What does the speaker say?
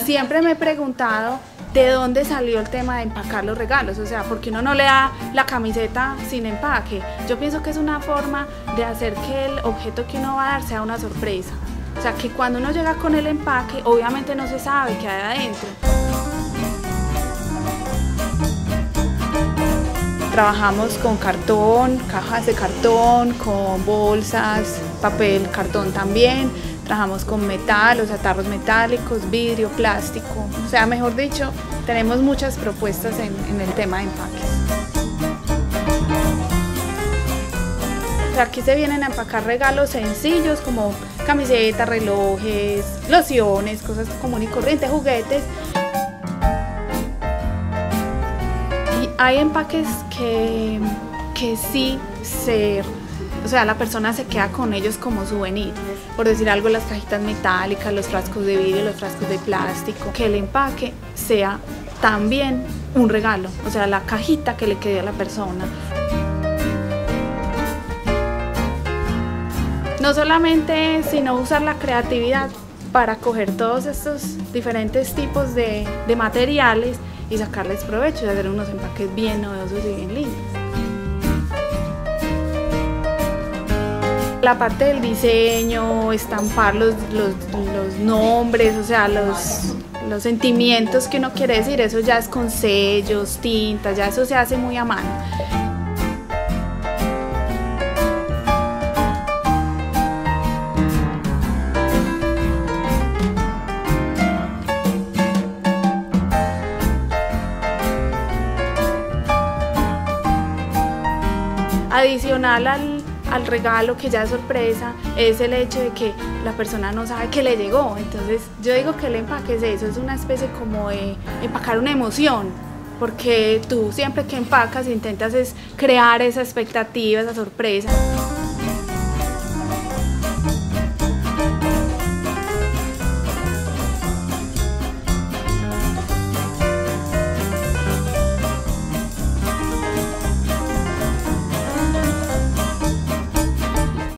siempre me he preguntado de dónde salió el tema de empacar los regalos, o sea, ¿por qué uno no le da la camiseta sin empaque? Yo pienso que es una forma de hacer que el objeto que uno va a dar sea una sorpresa. O sea, que cuando uno llega con el empaque, obviamente no se sabe qué hay adentro. Trabajamos con cartón, cajas de cartón, con bolsas, papel, cartón también. Trabajamos con metal, o sea, tarros metálicos, vidrio, plástico. O sea, mejor dicho, tenemos muchas propuestas en el tema de empaques. O sea, aquí se vienen a empacar regalos sencillos como camisetas, relojes, lociones, cosas comunes y corrientes, juguetes. Y hay empaques que sí o sea, la persona se queda con ellos como souvenir. Por decir algo, las cajitas metálicas, los frascos de vidrio, los frascos de plástico. Que el empaque sea también un regalo, o sea, la cajita que le quede a la persona. No solamente, sino usar la creatividad para coger todos estos diferentes tipos de materiales y sacarles provecho y hacer unos empaques bien novedosos y bien lindos. La parte del diseño, estampar los nombres, o sea, los sentimientos que uno quiere decir, eso ya es con sellos, tintas, ya eso se hace muy a mano. Adicional al regalo que ya es sorpresa, es el hecho de que la persona no sabe que le llegó. Entonces yo digo que el empaque es eso, es una especie como de empacar una emoción, porque tú siempre que empacas intentas es crear esa expectativa, esa sorpresa.